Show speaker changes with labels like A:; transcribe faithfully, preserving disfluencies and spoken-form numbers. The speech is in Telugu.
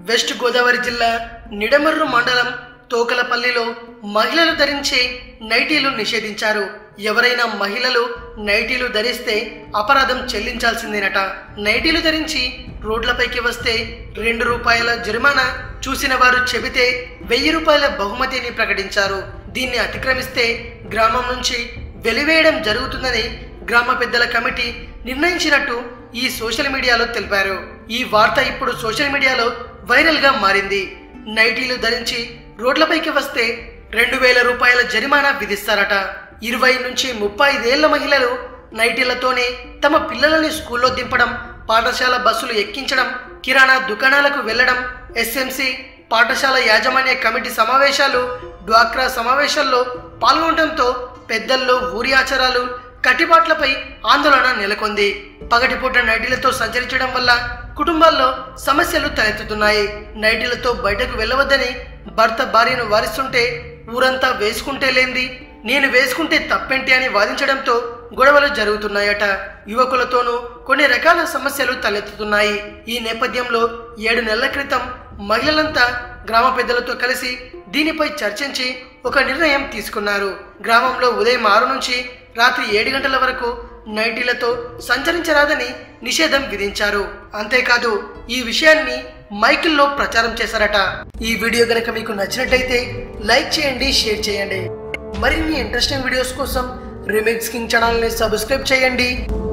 A: వెస్ట్ గోదావరి జిల్లా నిడమర్రు మండలం తోకలపల్లిలో మహిళలు ధరించే నైటీలు నిషేధించారు. ఎవరైనా మహిళలు నైటీలు ధరిస్తే అపరాధం చెల్లించాల్సిందేనట. నైటీలు ధరించి రోడ్లపైకి వస్తే రెండు రూపాయల జరిమానా, చూసిన వారు చెబితే వెయ్యి రూపాయల బహుమతిని ప్రకటించారు. దీన్ని అతిక్రమిస్తే గ్రామం నుంచి వెలివేయడం జరుగుతుందని గ్రామ పెద్దల కమిటీ నిర్ణయించినట్టు ఈ సోషల్ మీడియాలో తెలిపారు. ఈ వార్త ఇప్పుడు సోషల్ మీడియాలో వైరల్ గా మారింది. నైటీలు ధరించి రోడ్లపైకి వస్తే రెండు వేల రూపాయల జరిమానా విధిస్తారట. ఇరవై నుంచి ముప్పై ఐదేళ్ల మహిళలు నైటీలతోనే తమ పిల్లలని స్కూల్లో దింపడం, పాఠశాల బస్సులు ఎక్కించడం, కిరాణా దుకాణాలకు వెళ్లడం, ఎస్ఎంసి పాఠశాల యాజమాన్య కమిటీ సమావేశాలు, డ్వాక్రా సమావేశాల్లో పాల్గొనడంతో పెద్దల్లో ఊరి ఆచారాలు, కట్టుబాట్లపై ఆందోళన నెలకొంది. పగటిపూట నైటీలతో సంచరించడం వల్ల కుటుంబాల్లో సమస్యలు తలెత్తుతున్నాయి. నైటీలతో బయటకు వెళ్ళవద్దని భర్త భార్యను వారిస్తుంటే ఊరంతా వేసుకుంటే లేంది, నేను వేసుకుంటే తప్పేంటి అని వాదించడంతో గొడవలు జరుగుతున్నాయట. యువకులతోనూ కొన్ని రకాల సమస్యలు తలెత్తుతున్నాయి. ఈ నేపథ్యంలో ఏడు నెలల క్రితం మహిళలంతా గ్రామ పెద్దలతో కలిసి దీనిపై చర్చించి ఒక నిర్ణయం తీసుకున్నారు. గ్రామంలో ఉదయం ఆరు నుంచి రాత్రి ఏడు గంటల వరకు నైటీలతో సంచరించరాదని నిషేధం విధించారు. అంతేకాదు ఈ విషయాన్ని మైకుల్లో ప్రచారం చేశారట. ఈ వీడియో గనక మీకు నచ్చినట్లయితే లైక్ చేయండి, షేర్ చేయండి. మరిన్ని ఇంట్రెస్టింగ్ వీడియోస్ కోసం రీమిక్స్ కింగ్ ఛానల్ ని సబ్స్క్రైబ్ చేయండి.